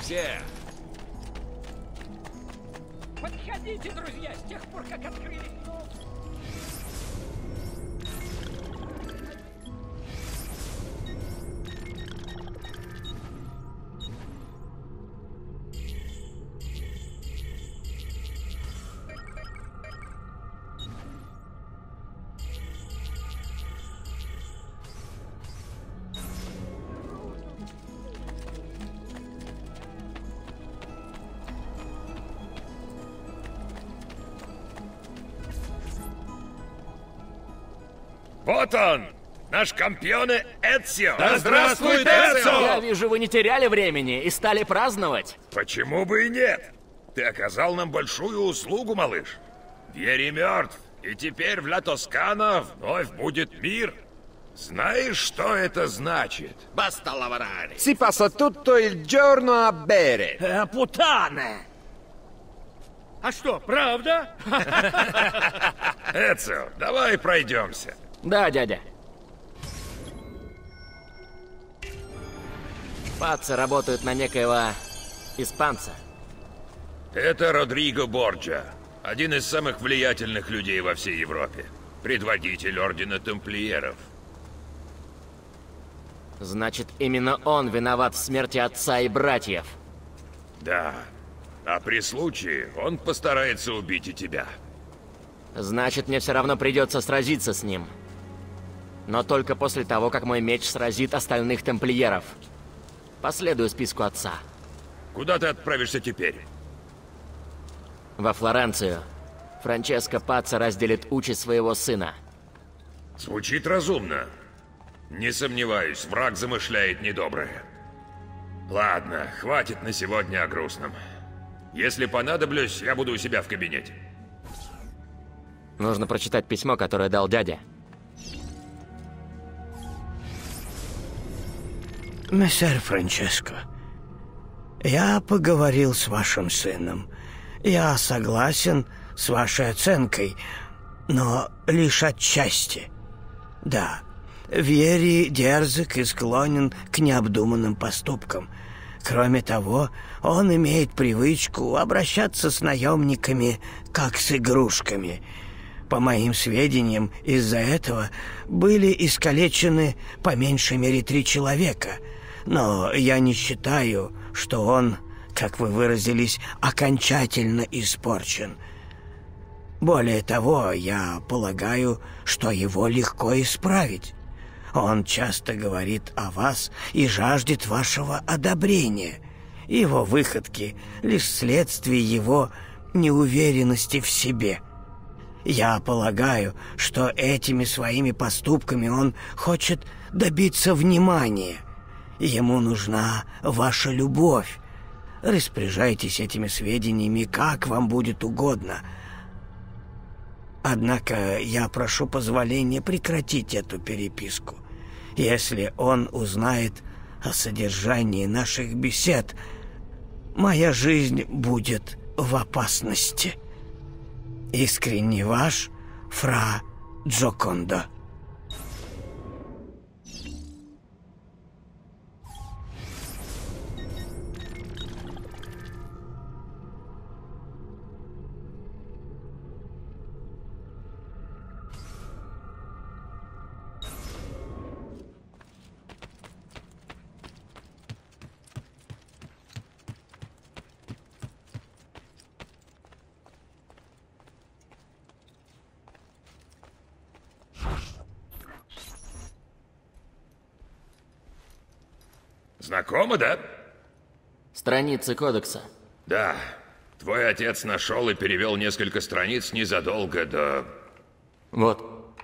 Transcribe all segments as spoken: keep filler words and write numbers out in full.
все. Подходите, друзья, с тех пор, как открыли... Вот он! Наш кампионе Эцио! Да здравствует Эцио! Я вижу, вы не теряли времени и стали праздновать. Почему бы и нет? Ты оказал нам большую услугу, малыш. Вьери мертв, и теперь в Ла Тоскана вновь будет мир. Знаешь, что это значит? Баста лаварare. Si passa tutto il giorno a bere. Э, путана! А что, правда? Эцио, давай пройдемся. Да, дядя. Пацы работают на некоего испанца. Это Родриго Борджа, один из самых влиятельных людей во всей Европе. Предводитель Ордена Тамплиеров. Значит, именно он виноват в смерти отца и братьев. Да. А при случае он постарается убить и тебя. Значит, мне все равно придется сразиться с ним. Но только после того, как мой меч сразит остальных тамплиеров. Последую списку отца. Куда ты отправишься теперь? Во Флоренцию. Франческо Паца разделит участь своего сына. Звучит разумно. Не сомневаюсь, враг замышляет недоброе. Ладно, хватит на сегодня о грустном. Если понадоблюсь, я буду у себя в кабинете. Нужно прочитать письмо, которое дал дядя. Мессер Франческо, я поговорил с вашим сыном. Я согласен с вашей оценкой, но лишь отчасти. Да, Вьери дерзок и склонен к необдуманным поступкам. Кроме того, он имеет привычку обращаться с наемниками, как с игрушками. По моим сведениям, из-за этого были искалечены по меньшей мере три человека. Но я не считаю, что он, как вы выразились, окончательно испорчен. Более того, я полагаю, что его легко исправить. Он часто говорит о вас и жаждет вашего одобрения. Его выходки — лишь следствие его неуверенности в себе. Я полагаю, что этими своими поступками он хочет добиться внимания. Ему нужна ваша любовь. Распоряжайтесь этими сведениями, как вам будет угодно. Однако я прошу позволения прекратить эту переписку. Если он узнает о содержании наших бесед, моя жизнь будет в опасности. Искренне ваш, Фра Джокондо. Знакомо, да? Страницы кодекса. Да. Твой отец нашел и перевел несколько страниц незадолго до... Вот.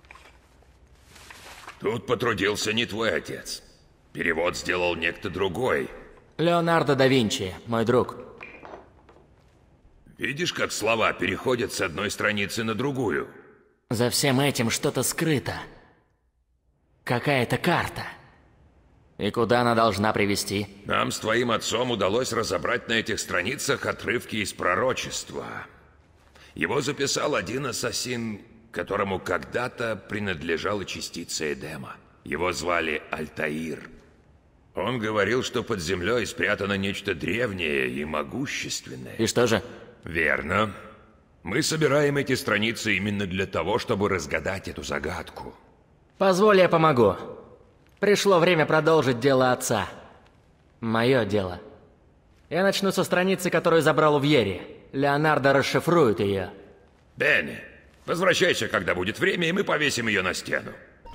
Тут потрудился не твой отец. Перевод сделал некто другой. Леонардо да Винчи, мой друг. Видишь, как слова переходят с одной страницы на другую? За всем этим что-то скрыто. Какая-то карта. И куда она должна привести? Нам с твоим отцом удалось разобрать на этих страницах отрывки из пророчества. Его записал один ассасин, которому когда-то принадлежала частица Эдема. Его звали Альтаир. Он говорил, что под землей спрятано нечто древнее и могущественное. И что же? Верно. Мы собираем эти страницы именно для того, чтобы разгадать эту загадку. Позволь, я помогу. Пришло время продолжить дело отца. Мое дело. Я начну со страницы, которую забрал у Вьери. Леонардо расшифрует ее. Бенни, возвращайся, когда будет время, и мы повесим ее на стену.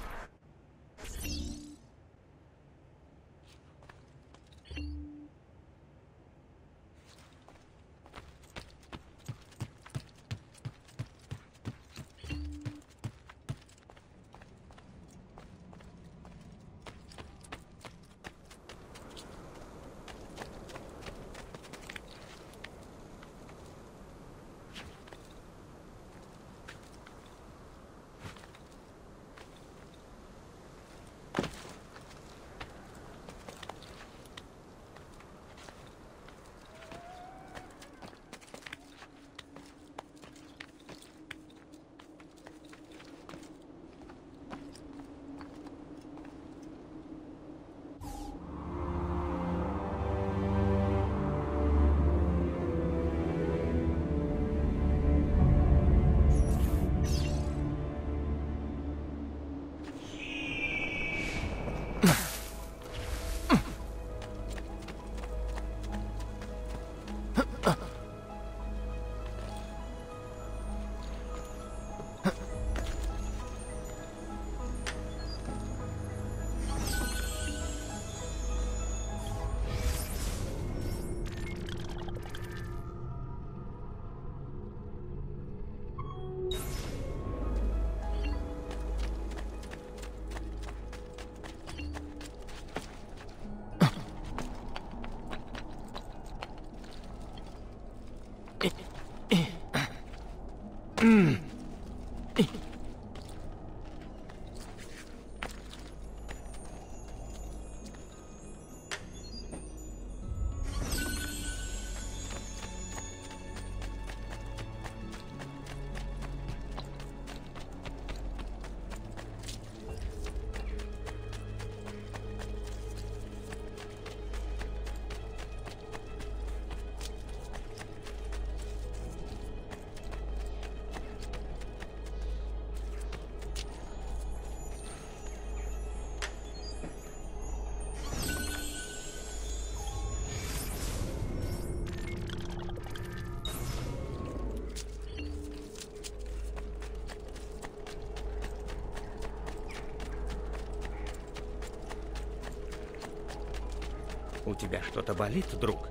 У тебя что-то болит, друг?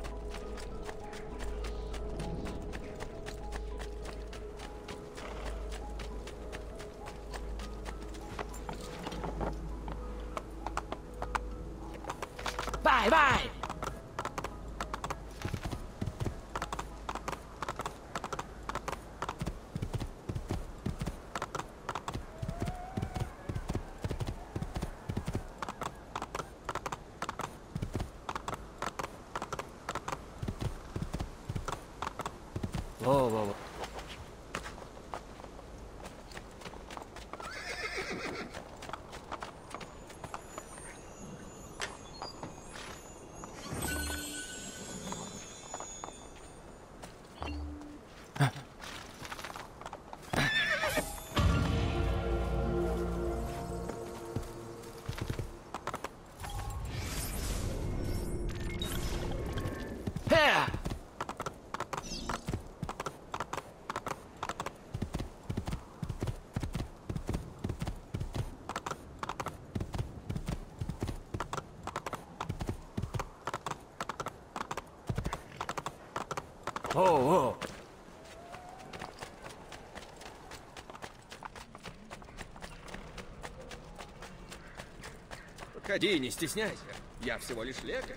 Бай-бай! Во-во-во. О-о! Подходи, не стесняйся. Я всего лишь лекарь.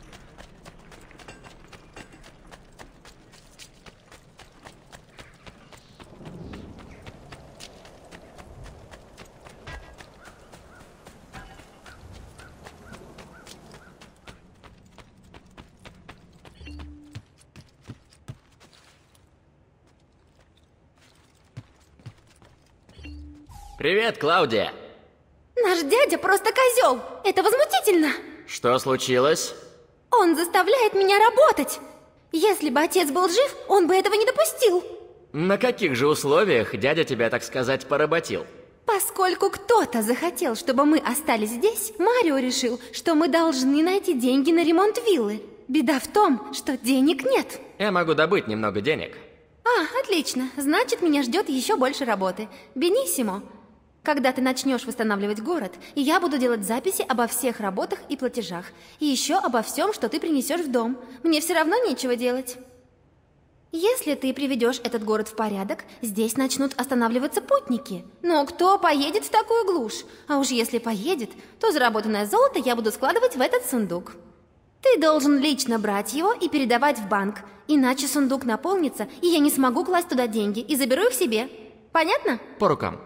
Привет, Клаудия. Наш дядя просто козел. Это возмутительно. Что случилось? Он заставляет меня работать. Если бы отец был жив, он бы этого не допустил. На каких же условиях дядя тебя, так сказать, поработил? Поскольку кто-то захотел, чтобы мы остались здесь, Марио решил, что мы должны найти деньги на ремонт виллы. Беда в том, что денег нет. Я могу добыть немного денег. А, отлично. Значит, меня ждет еще больше работы. Бениссимо. Когда ты начнешь восстанавливать город, я буду делать записи обо всех работах и платежах. И еще обо всем, что ты принесешь в дом. Мне все равно нечего делать. Если ты приведешь этот город в порядок, здесь начнут останавливаться путники. Но кто поедет в такую глушь? А уж если поедет, то заработанное золото я буду складывать в этот сундук. Ты должен лично брать его и передавать в банк. Иначе сундук наполнится, и я не смогу класть туда деньги и заберу их себе. Понятно? По рукам.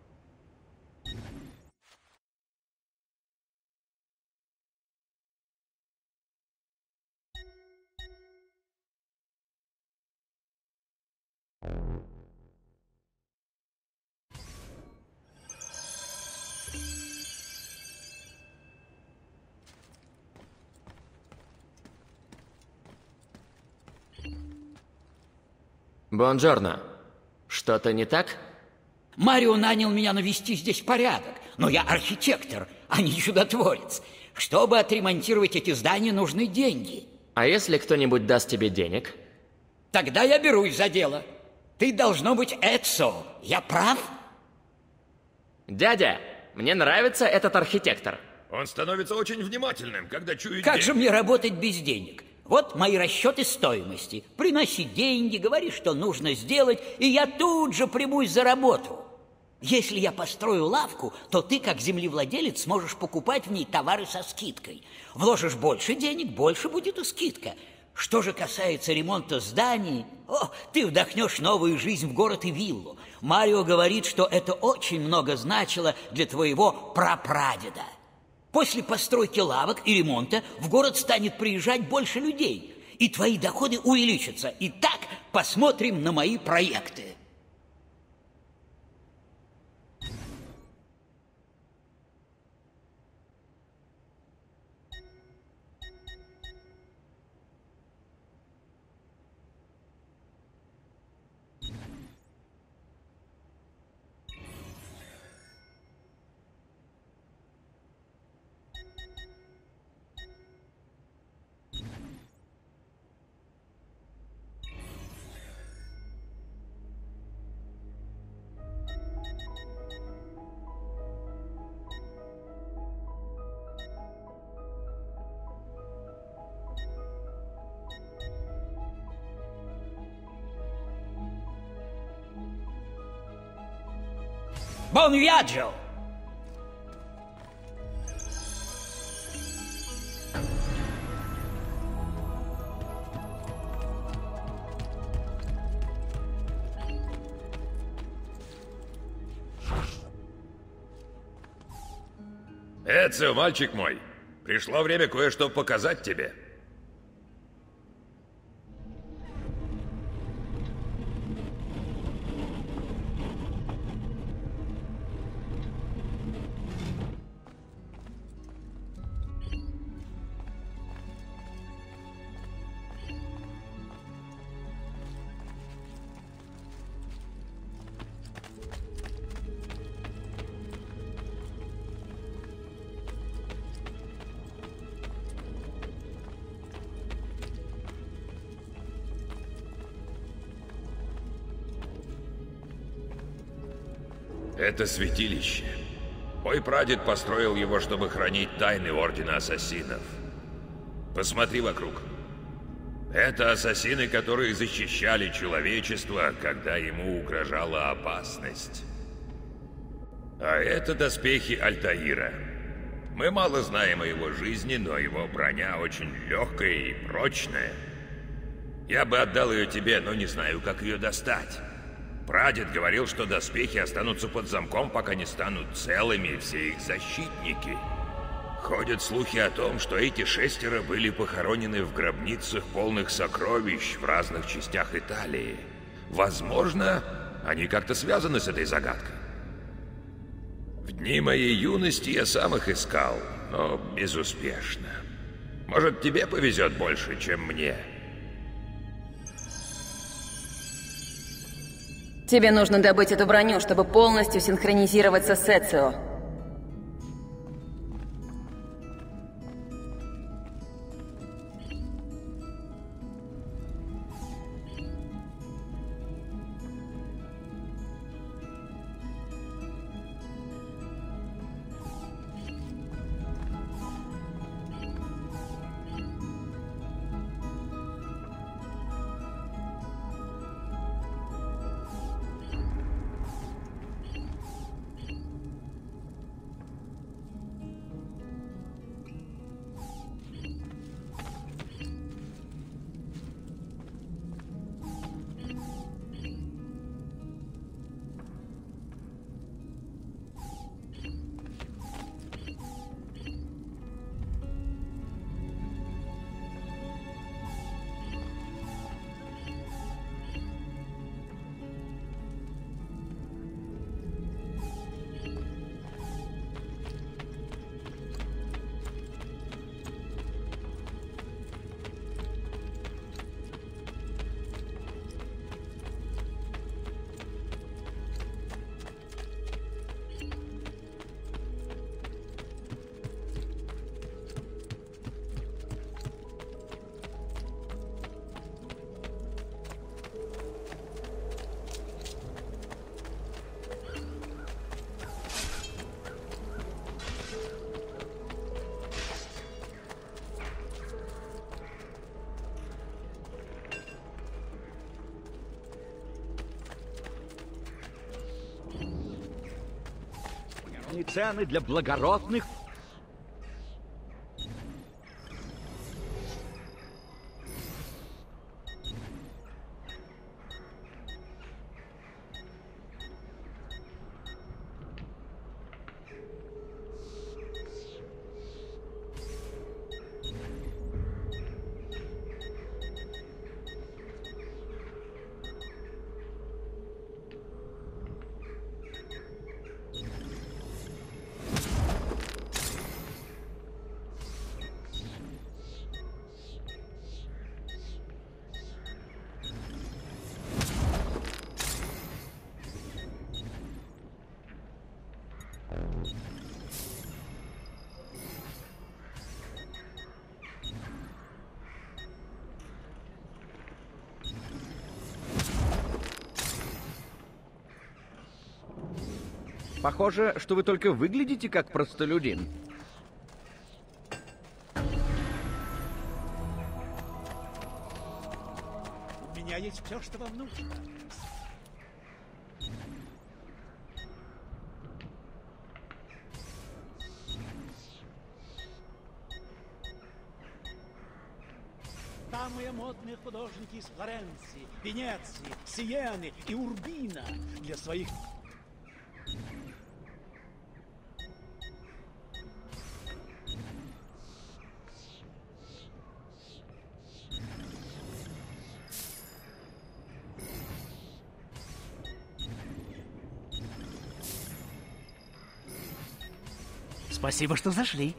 Бонжорно. Что-то не так? Марио нанял меня навести здесь порядок, но я архитектор, а не чудотворец. Чтобы отремонтировать эти здания, нужны деньги. А если кто-нибудь даст тебе денег? Тогда я берусь за дело. Ты должно быть Эцо. Я прав? Дядя, мне нравится этот архитектор. Он становится очень внимательным, когда чует Как деньги. же мне работать без денег? Вот мои расчеты стоимости. Приноси деньги, говори, что нужно сделать, и я тут же примусь за работу. Если я построю лавку, то ты, как землевладелец, сможешь покупать в ней товары со скидкой. Вложишь больше денег, больше будет и скидка. Что же касается ремонта зданий, о, ты вдохнешь новую жизнь в город и виллу. Марио говорит, что это очень много значило для твоего прапрадеда. После постройки лавок и ремонта в город станет приезжать больше людей, и твои доходы увеличатся. Итак, посмотрим на мои проекты. Бон виаджо! Эцио, мальчик мой, пришло время кое-что показать тебе. Это святилище. Мой прадед построил его, чтобы хранить тайны Ордена Ассасинов. Посмотри вокруг. Это ассасины, которые защищали человечество, когда ему угрожала опасность. А это доспехи Альтаира. Мы мало знаем о его жизни, но его броня очень легкая и прочная. Я бы отдал ее тебе, но не знаю, как ее достать. Прадед говорил, что доспехи останутся под замком, пока не станут целыми все их защитники. Ходят слухи о том, что эти шестеро были похоронены в гробницах, полных сокровищ в разных частях Италии. Возможно, они как-то связаны с этой загадкой. В дни моей юности я сам их искал, но безуспешно. Может, тебе повезет больше, чем мне. Тебе нужно добыть эту броню, чтобы полностью синхронизироваться с Эцио. Цены для благородных. Похоже, что вы только выглядите как простолюдин. У меня есть все, что вам нужно. Самые модные художники из Флоренции, Венеции, Сиены и Урбино для своих... Спасибо, что зашли.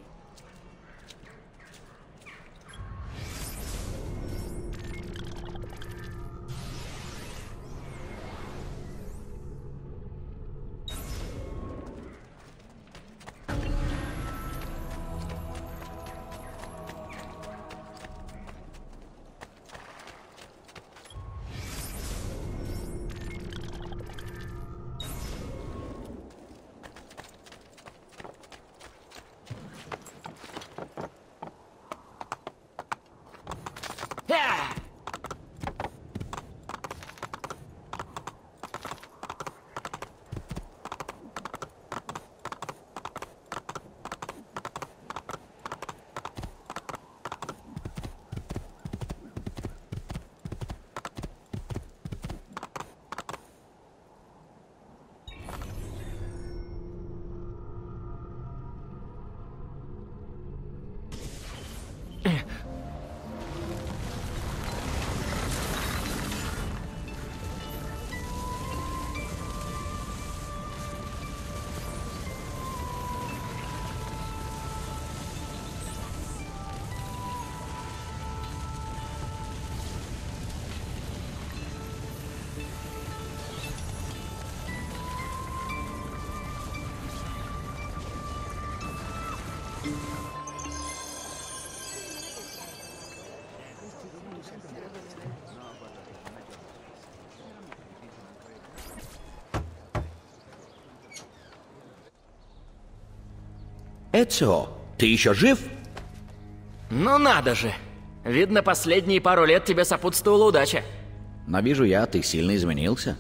Эцио, ты еще жив? Ну надо же! Видно, последние пару лет тебе сопутствовала удача. Но вижу я, ты сильно изменился.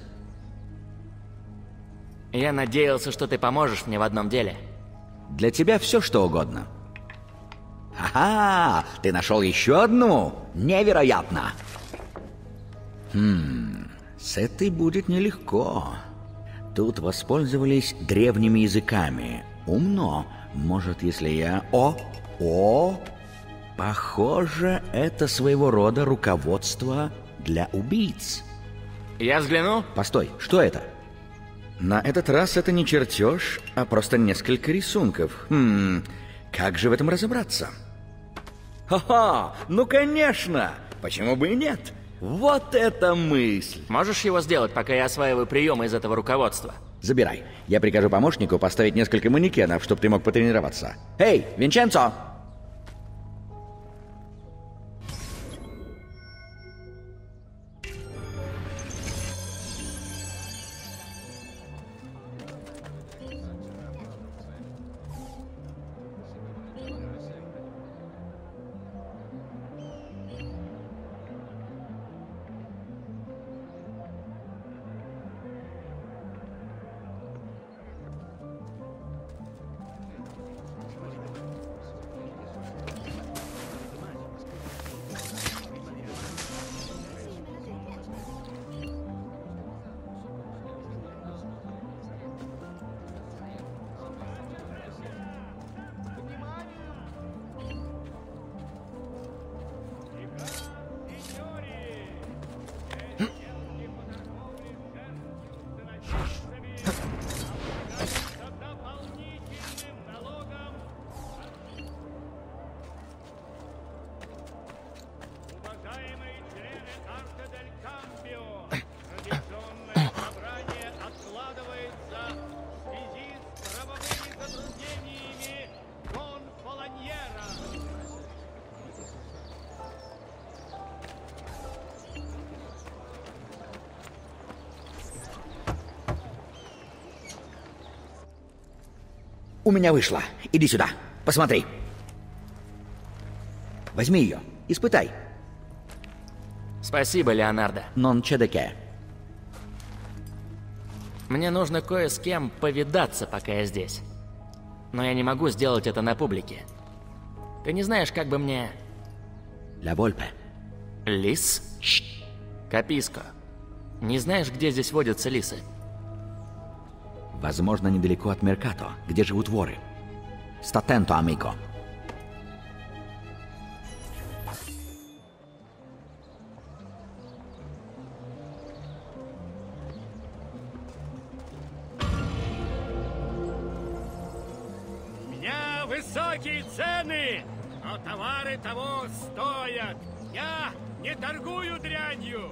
Я надеялся, что ты поможешь мне в одном деле. Для тебя все что угодно. Ага, ты нашел еще одну? Невероятно! Хм, с этой будет нелегко. Тут воспользовались древними языками. Умно. Может, если я... О! О! Похоже, это своего рода руководство для убийц. Я взгляну? Постой, что это? На этот раз это не чертеж, а просто несколько рисунков. Хм, как же в этом разобраться? Ха-ха, ну конечно! Почему бы и нет? Вот это мысль! Можешь его сделать, пока я осваиваю приемы из этого руководства? Забирай. Я прикажу помощнику поставить несколько манекенов, чтобы ты мог потренироваться. Эй, Винченцо! У меня вышло. Иди сюда. Посмотри. Возьми ее. Испытай. Спасибо, Леонардо. Non c'è di che. Мне нужно кое с кем повидаться, пока я здесь. Но я не могу сделать это на публике. Ты не знаешь, как бы мне... La Volpe. Лис? Каписко. Не знаешь, где здесь водятся лисы? Возможно, недалеко от Меркато, где живут воры. Sta attento, amico. У меня высокие цены, но товары того стоят. Я не торгую дрянью.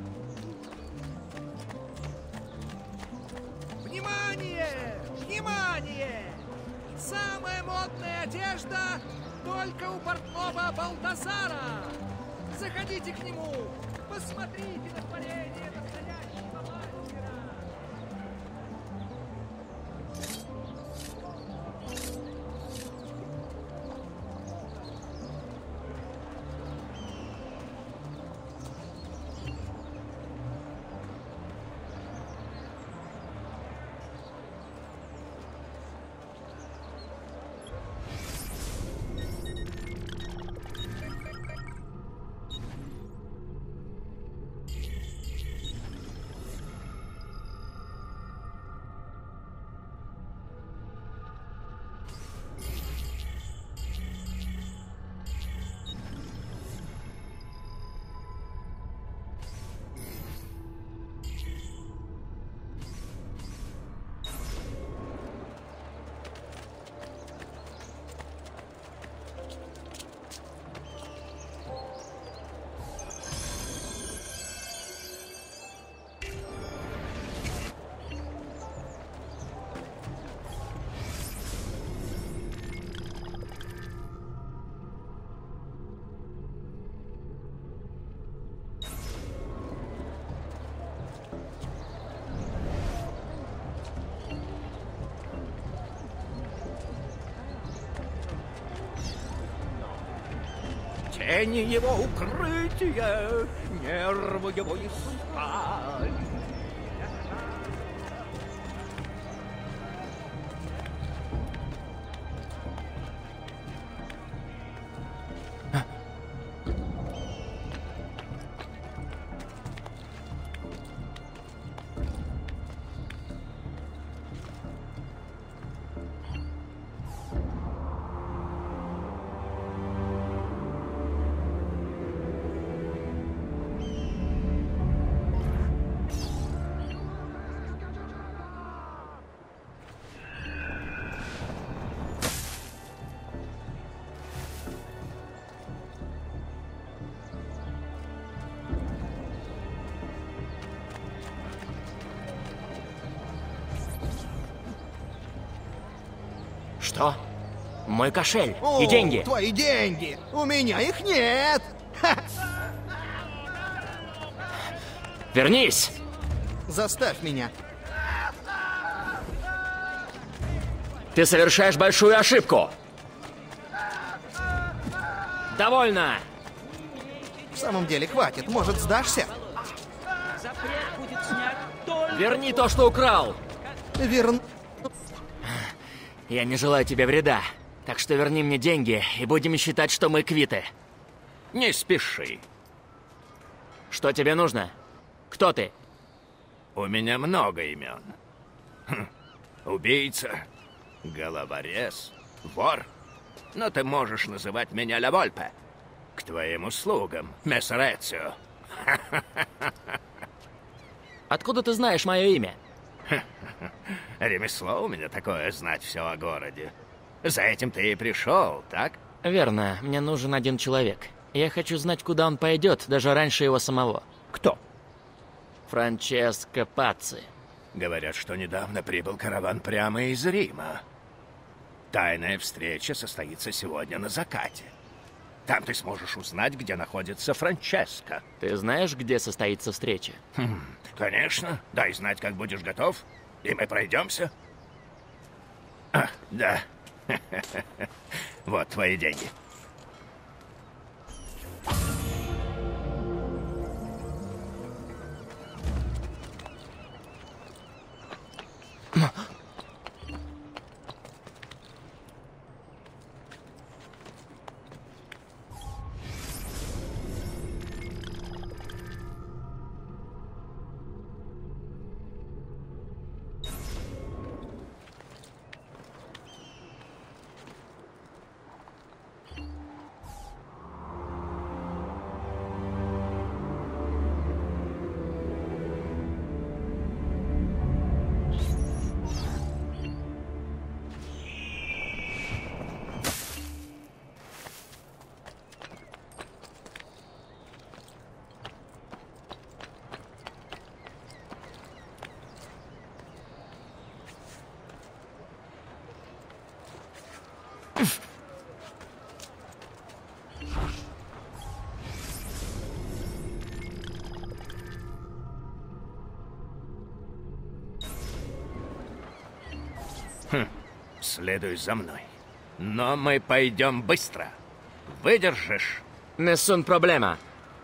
Внимание! Внимание! Самая модная одежда только у портного Балтазара. Заходите к нему, посмотрите на творение настоящего мастера. Тени его укрытие, нервы его и сталь. Что? Мой кошель О, и деньги. Твои деньги! У меня их нет! Ха! Вернись! Заставь меня. Ты совершаешь большую ошибку. Довольно! В самом деле, хватит. Может, сдашься? Верни то, что украл. Верн... Я не желаю тебе вреда, так что верни мне деньги, и будем считать, что мы квиты. Не спеши. Что тебе нужно? Кто ты? У меня много имен. Хм. Убийца, головорез, вор. Но ты можешь называть меня Ля Вольпе. К твоим услугам, мессер Эцио. Откуда ты знаешь мое имя? Ремесло у меня такое, знать все о городе. За этим ты и пришел, так? Верно, мне нужен один человек. Я хочу знать, куда он пойдет, даже раньше его самого. Кто? Франческо Пацци. Говорят, что недавно прибыл караван прямо из Рима. Тайная встреча состоится сегодня на закате. Там ты сможешь узнать, где находится Франческо. Ты знаешь, где состоится встреча? Хм, конечно. Дай знать, как будешь готов, и мы пройдемся. А, да. Вот твои деньги. Хм, следуй за мной. Но мы пойдем быстро. Выдержишь? Несsun проблема.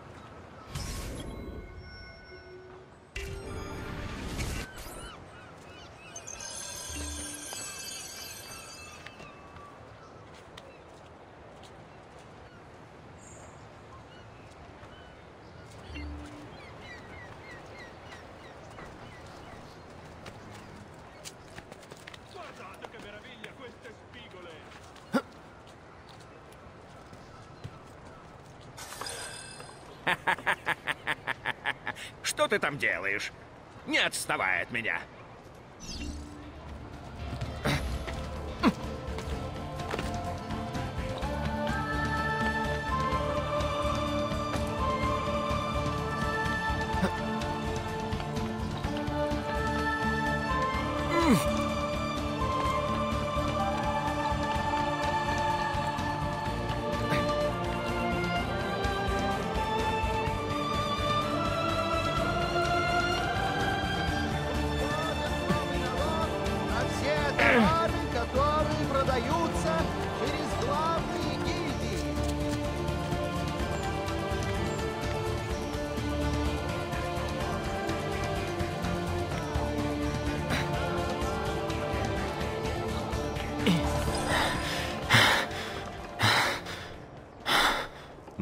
Что ты там делаешь? Не отставай от меня.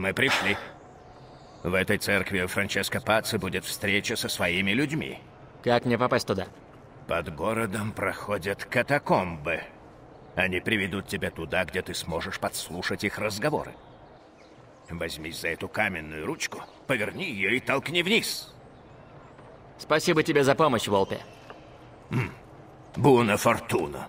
Мы пришли. В этой церкви у Франческо Пацци будет встреча со своими людьми. Как мне попасть туда? Под городом проходят катакомбы. Они приведут тебя туда, где ты сможешь подслушать их разговоры. Возьмись за эту каменную ручку, поверни ее и толкни вниз. Спасибо тебе за помощь, Волпе. Буна фортуна.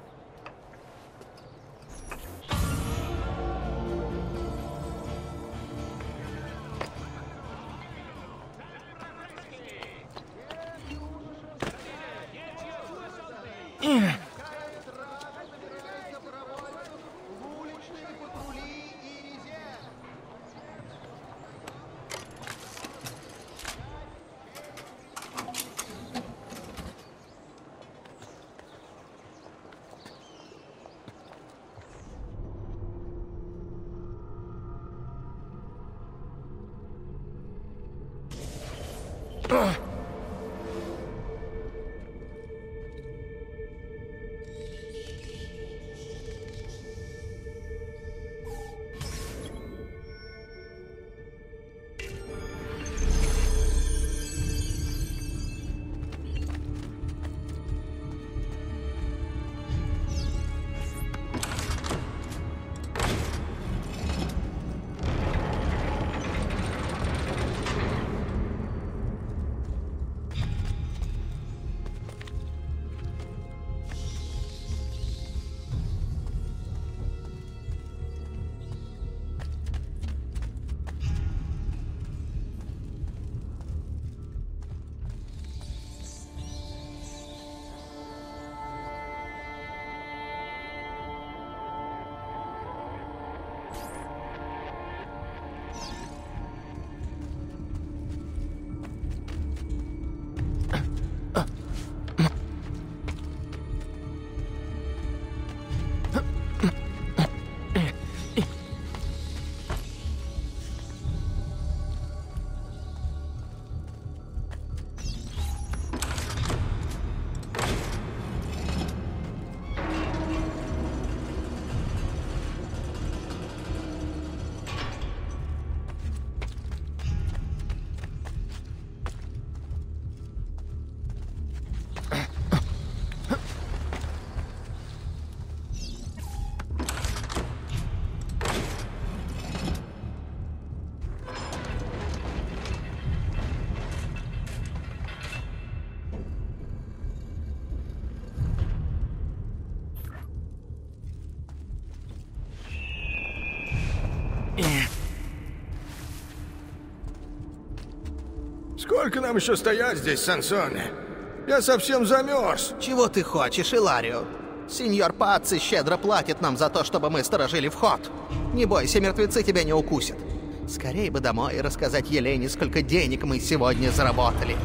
Сколько нам еще стоять здесь, Сансоне? Я совсем замерз. Чего ты хочешь, Иларио? Сеньор Пацци щедро платит нам за то, чтобы мы сторожили вход. Не бойся, мертвецы тебя не укусят. Скорей бы домой и рассказать Елене, сколько денег мы сегодня заработали.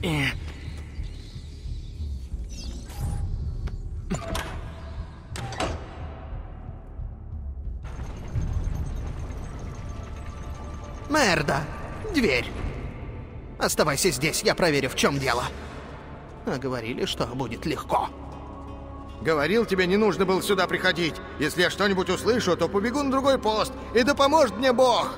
Мерда, дверь. Оставайся здесь, я проверю, в чем дело. А говорили, что будет легко. Говорил, тебе не нужно было сюда приходить. Если я что-нибудь услышу, то побегу на другой пост. И да поможет мне Бог.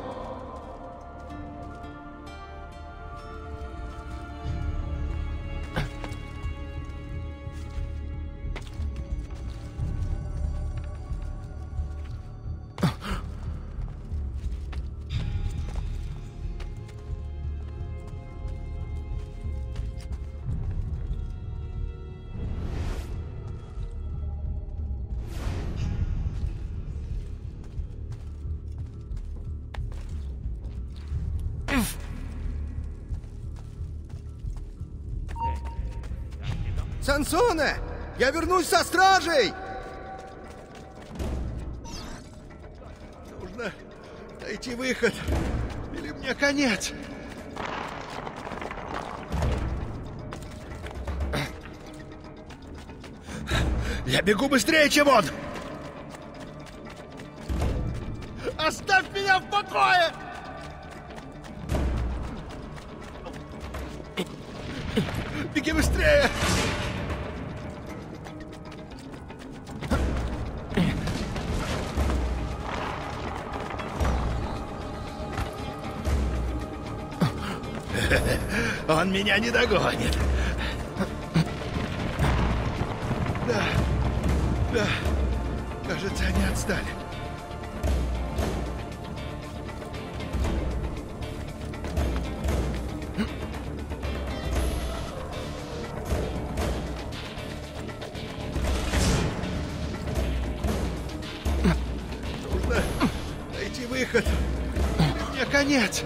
Сансоне! Я вернусь со стражей! Нужно найти выход, или мне конец. Я бегу быстрее, чем он! Оставь меня в покое! Беги быстрее! Он меня не догонит. Да, да, кажется, они отстали. Нужно найти выход. Мне конец.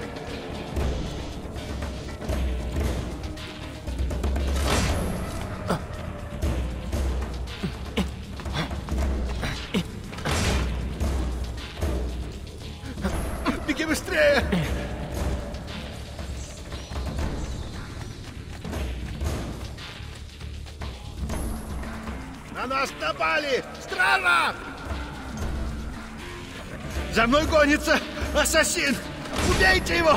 Быстрее! На нас напали! Стража! За мной гонится ассасин! Убейте его!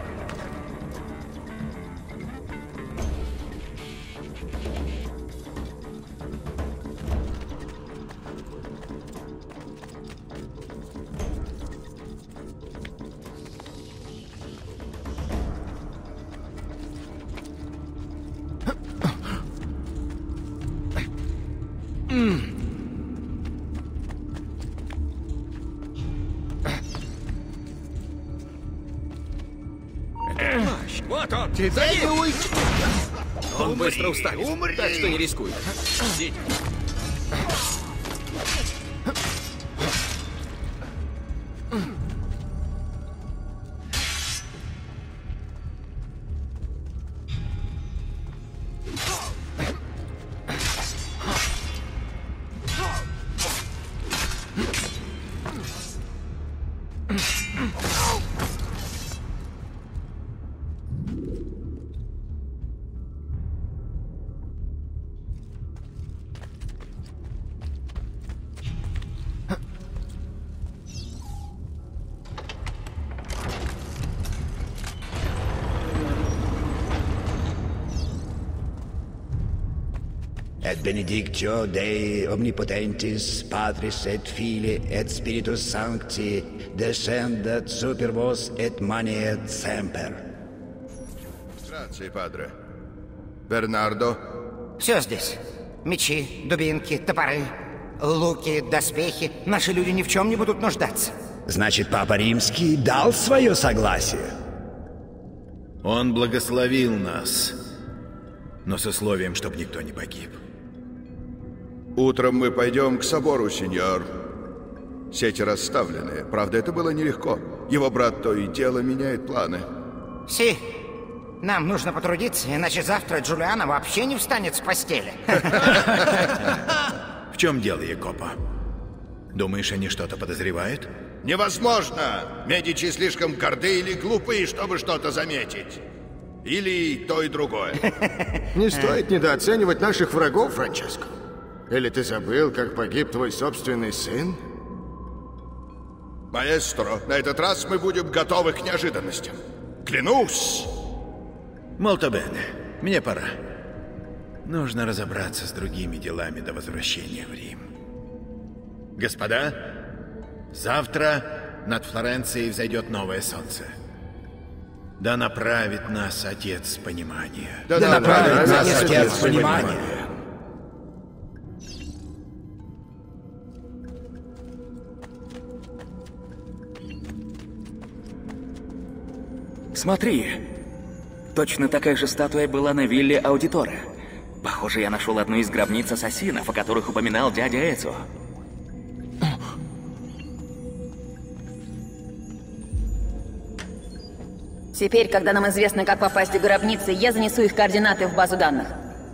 Вот он! Теперь вы уйдете! Он Умри, быстро устанет, умри. так что не рискуй. Иди. Et benedictio Dei omnipotentis, Patris et Filii et Spiritus Sancti, descendat super vos et maneat semper. Grazie, падре. Бернардо? Все здесь. Мечи, дубинки, топоры, луки, доспехи. Наши люди ни в чем не будут нуждаться. Значит, Папа Римский дал свое согласие? Он благословил нас, но с условием, чтобы никто не погиб. Утром мы пойдем к собору, сеньор. Сети расставлены. Правда, это было нелегко. Его брат то и дело меняет планы. Си, нам нужно потрудиться, иначе завтра Джулиана вообще не встанет с постели. В чем дело, Якопо? Думаешь, они что-то подозревают? Невозможно! Медичи слишком горды или глупы, чтобы что-то заметить. Или то и другое. Не стоит недооценивать наших врагов, Франческо. Или ты забыл, как погиб твой собственный сын? Маэстро, на этот раз мы будем готовы к неожиданностям. Клянусь! Молто-бене, мне пора. Нужно разобраться с другими делами до возвращения в Рим. Господа, завтра над Флоренцией взойдет новое солнце. Да направит нас Отец Понимания. Да, да направит нас, нас Отец Понимания. Смотри, точно такая же статуя была на вилле Аудиторе. Похоже, я нашел одну из гробниц ассасинов, о которых упоминал дядя Эцио. Теперь, когда нам известно, как попасть в гробницы, я занесу их координаты в базу данных.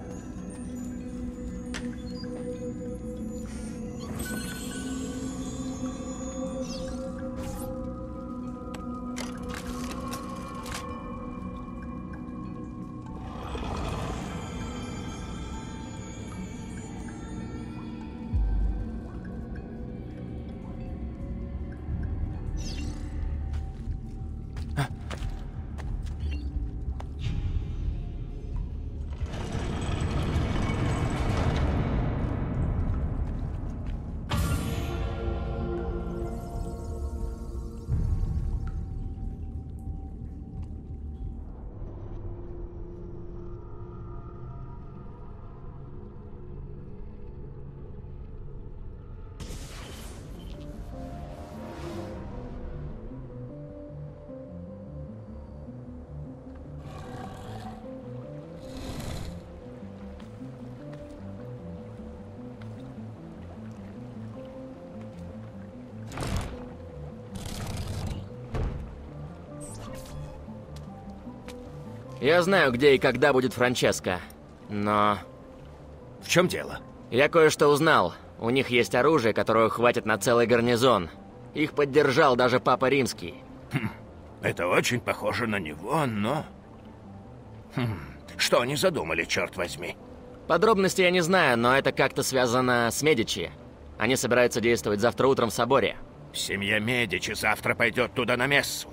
Я знаю, где и когда будет Франческо, но... В чем дело? Я кое-что узнал. У них есть оружие, которого хватит на целый гарнизон. Их поддержал даже Папа Римский. Хм, это очень похоже на него, но... Хм, что они задумали, черт возьми? Подробности я не знаю, но это как-то связано с Медичи. Они собираются действовать завтра утром в соборе. Семья Медичи завтра пойдет туда на мессу.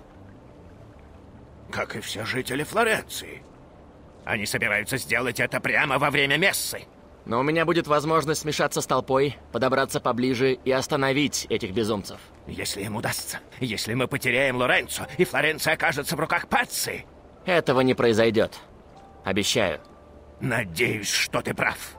Как и все жители Флоренции. Они собираются сделать это прямо во время мессы. Но у меня будет возможность смешаться с толпой, подобраться поближе и остановить этих безумцев. Если им удастся, если мы потеряем Лоренцо, и Флоренция окажется в руках Пацци... Этого не произойдет. Обещаю. Надеюсь, что ты прав.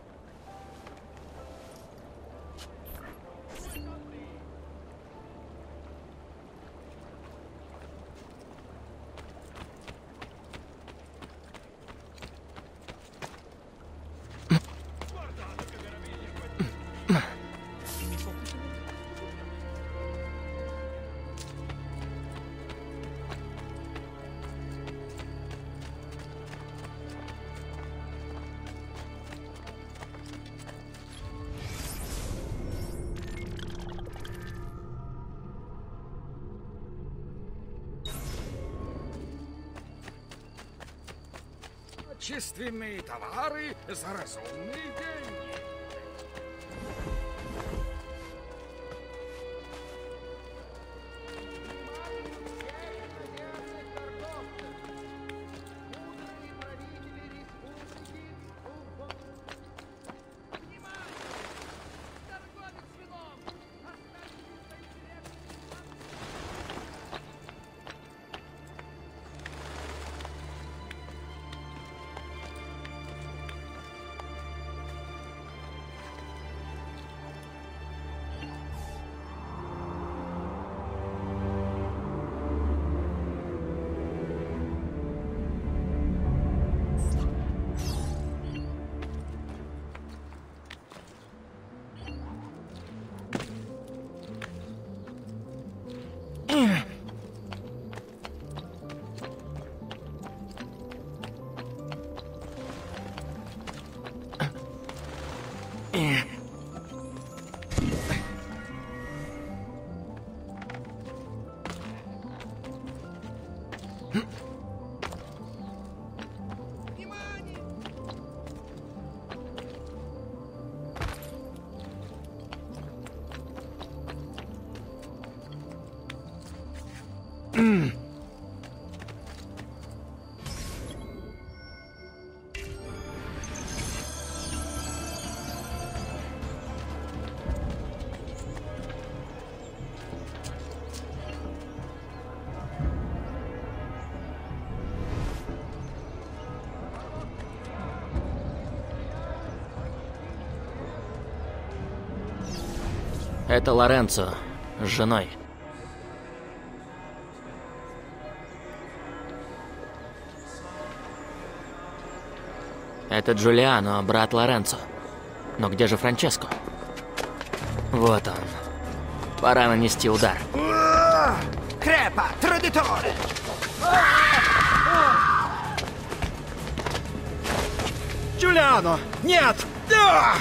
Качественные товары за разумные деньги. Это Лоренцо с женой. Это Джулиано, брат Лоренцо. Но где же Франческо? Вот он. Пора нанести удар. Крепа, традиторе! Джулиано! Нет! Да!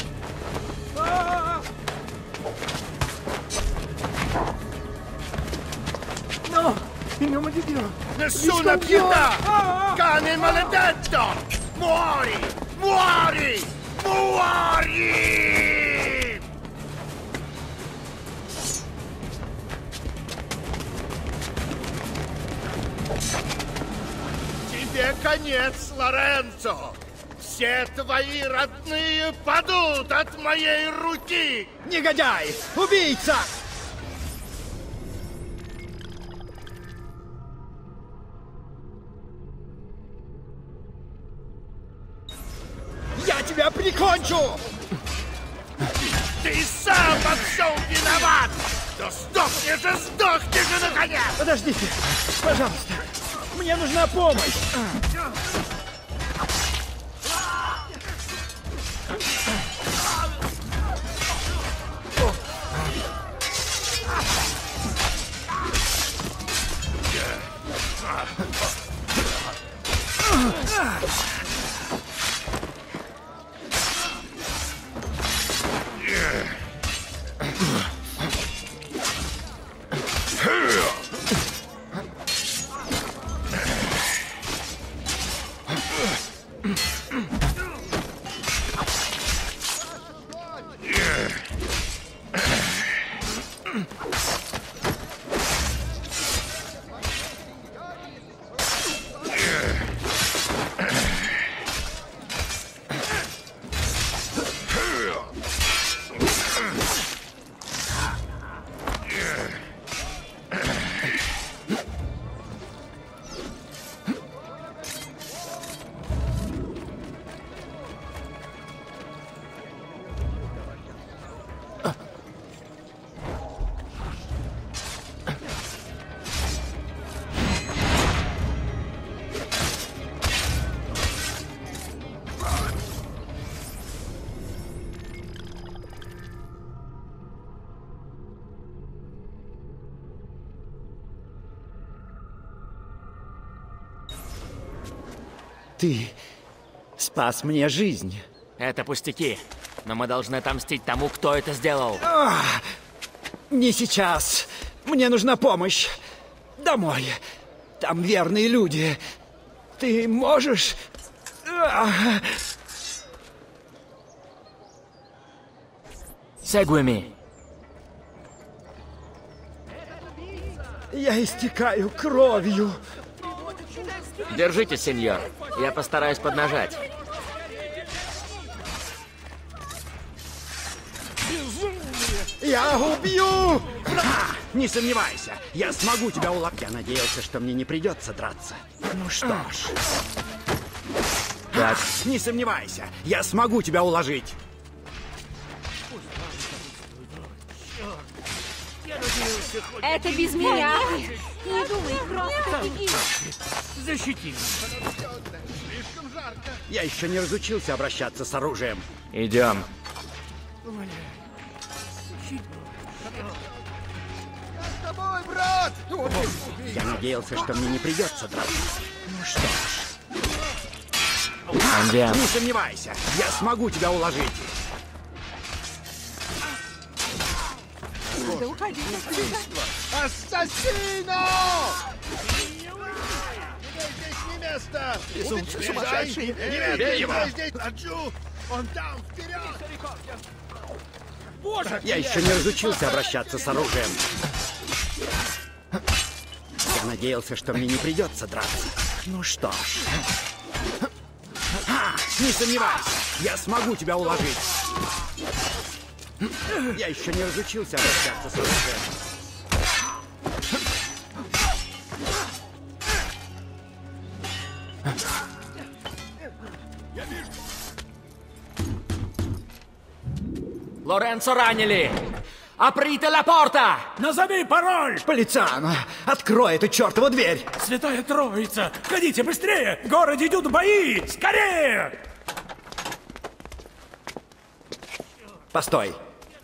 No! In nome di Dio! Nessuna pietà! Cane maledetto! Muori! Muori! Muori! Тебе конец, Лоренцо! Все твои родные падут от моей руки! Негодяй! Убийца! Я тебя прикончу! Ты сам во всем виноват! Да сдохни же, сдохни же, наконец! Подождите, пожалуйста. Мне нужна помощь. Ты спас мне жизнь. Это пустяки. Но мы должны отомстить тому, кто это сделал. А, не сейчас. Мне нужна помощь. Домой. Там верные люди. Ты можешь... А. Сегуими. Я истекаю кровью. Держите, сеньор. Я постараюсь поднажать. Я убью! Да! Не сомневайся, я смогу тебя уловить. Я надеялся, что мне не придется драться. Ну что ж. Так. Не сомневайся, я смогу тебя уложить. Это без меня. Не думай, просто беги. Защити меня. Я еще не разучился обращаться с оружием. Идем. С тобой, брат! Я надеялся, что мне не придется драться. Ну что ж. Андиан. Не сомневайся, я смогу тебя уложить. Да уходи. Ассасино! Здесь не место! Безумцы сумасшедшие! Не его! Здесь хочу! Он там, вперед! Боже, я еще не разучился обращаться с оружием. Я надеялся, что мне не придется драться. Ну что ж. А, не сомневайся, я смогу тебя уложить. Я еще не разучился обращаться с оружием. Лоренцо ранили! Априте ла порта! Назови пароль! Полициано, открой эту чертову дверь! Святая Троица! Ходите быстрее! В городе идут бои! Скорее! Постой.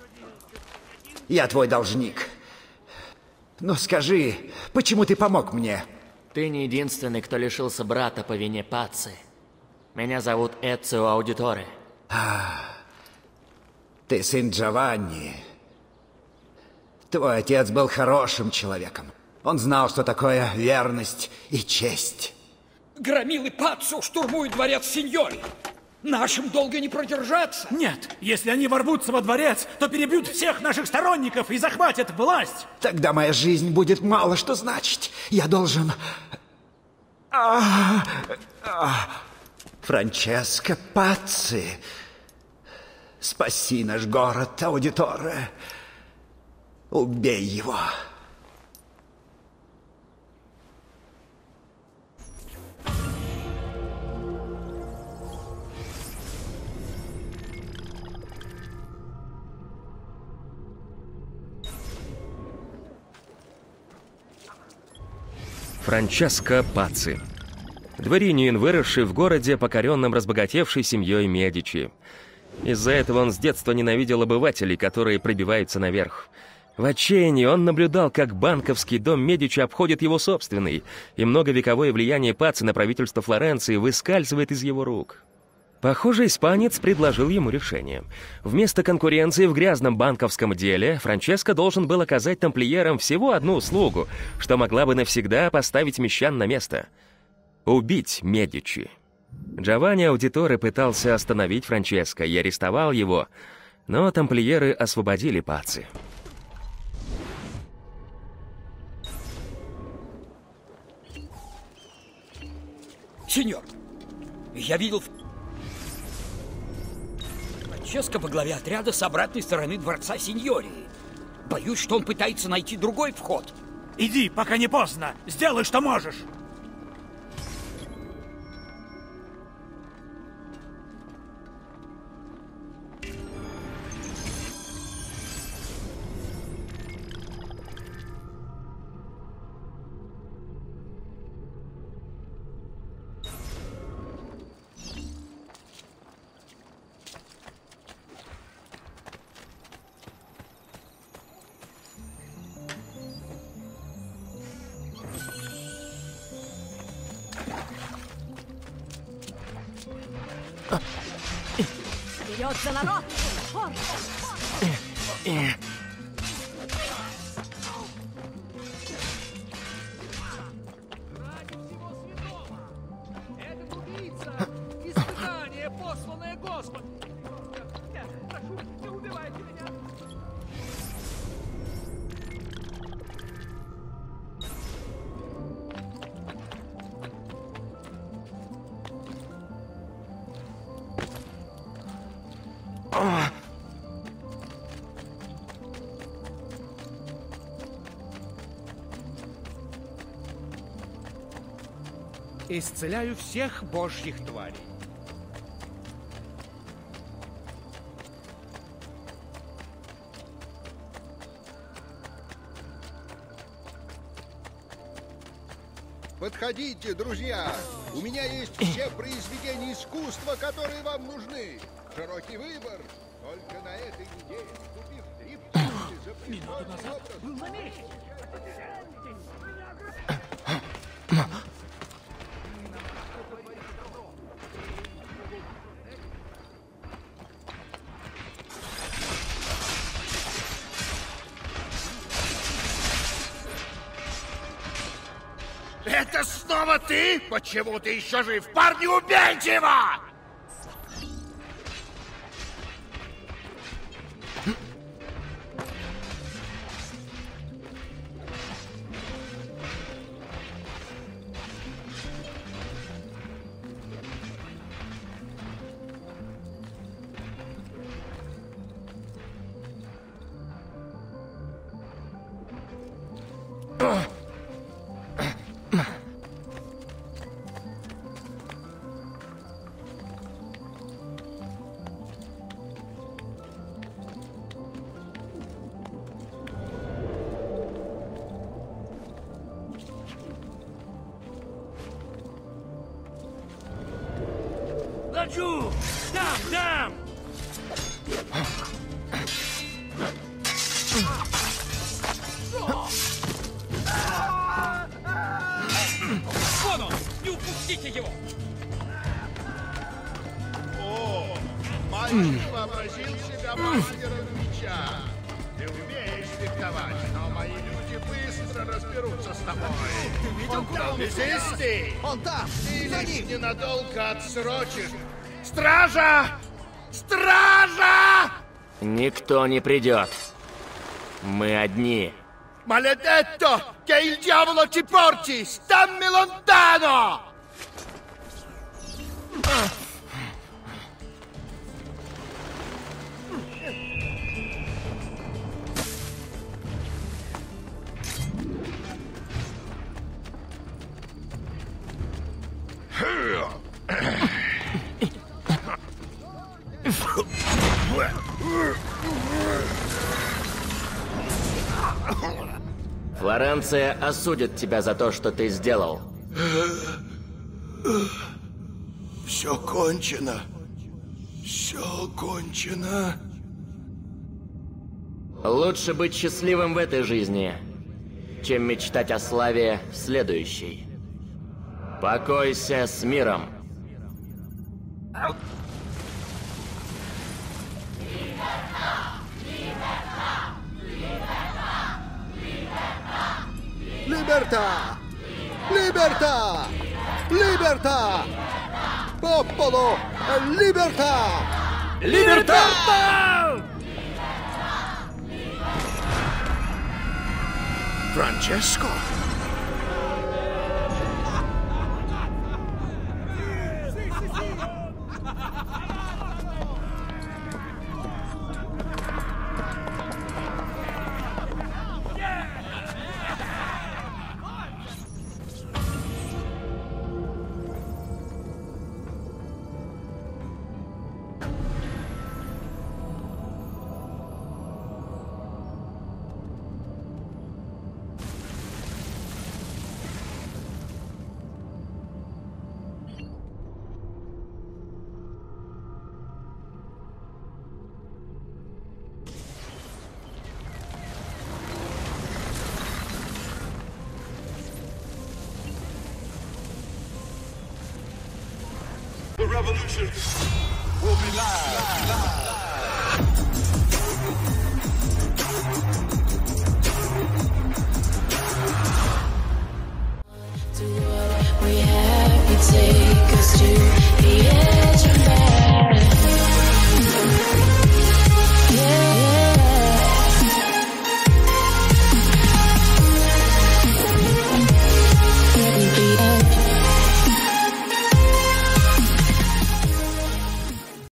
Я твой должник. Но скажи, почему ты помог мне? Ты не единственный, кто лишился брата по вине Пацци. Меня зовут Эцио Аудиторе. А, ты сын Джованни. Твой отец был хорошим человеком. Он знал, что такое верность и честь. Громилы Паццо штурмуют дворец сеньори. Нашим долго не продержаться. Нет, если они ворвутся во дворец, то перебьют всех наших сторонников и захватят власть. Тогда моя жизнь будет мало что значить. Я должен... А, а, Франческо Пацци, спаси наш город, Аудиторе. Убей его. Франческо Пацци. Дворянин, выросший в городе, покоренном разбогатевшей семьей Медичи. Из-за этого он с детства ненавидел обывателей, которые пробиваются наверх. В отчаянии он наблюдал, как банковский дом Медичи обходит его собственный, и многовековое влияние Пацци на правительство Флоренции выскальзывает из его рук. Похоже, испанец предложил ему решение. Вместо конкуренции в грязном банковском деле Франческо должен был оказать тамплиерам всего одну услугу, что могла бы навсегда поставить мещан на место — убить Медичи. Джованни Аудиторе пытался остановить Франческо и арестовал его, но тамплиеры освободили Пацци. Сеньор, я видел... Франческо во главе отряда с обратной стороны дворца сеньори. Боюсь, что он пытается найти другой вход. Иди, пока не поздно. Сделай, что можешь. Вперед за народ! Этот убийца! Испытание, посланное Господом! Нет, прошу, не убивайте меня! Исцеляю всех божьих тварей. Подходите, друзья! У меня есть все произведения искусства, которые вам нужны. Широкий выбор. Только на этой неделе, купив три птицы за престольный образ... Был на месте! Это снова ты? Почему ты еще жив? Парни, убейте его! Подхожу! Там, там! Вон он! Не упустите его! О, мальчик вообразил себя мастером меча. Ты умеешь фехтовать, но мои люди быстро разберутся с тобой. Ты видел, куда он Здесь ты! Он там! Ты За лишь ним! ненадолго отсрочишь. Стража! Стража! Никто не придет. Мы одни. Maledetto! Che il diavolo ti porti! Stammi lontano! Флоренция осудит тебя за то, что ты сделал. Все кончено. Все кончено. Лучше быть счастливым в этой жизни, чем мечтать о славе в следующей. Покойся с миром. Libertà! Libertà! Libertà! Popolo! Libertà! Libertà! Francesco? The revolution will be live. live.